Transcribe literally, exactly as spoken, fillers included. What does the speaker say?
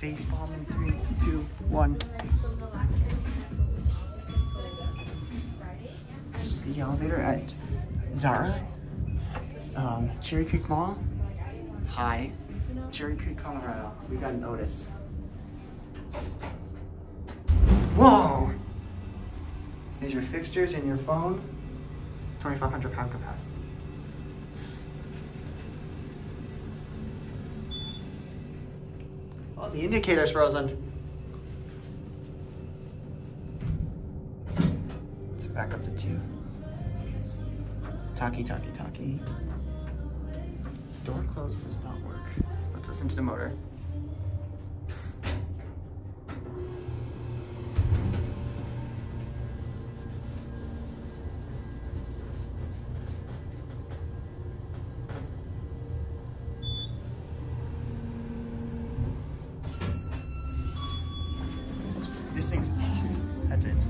Face palm in three, two, one. This is the elevator at Zara, um, Cherry Creek Mall. Hi, Cherry Creek, Colorado. We got an Otis. Whoa! There's your fixtures and your phone. twenty-five hundred pound capacity. Oh, the indicator's frozen. Let's back up to two. Talkie, talkie, talkie. Door closed does not work. Let's listen to the motor. This thing's, that's it.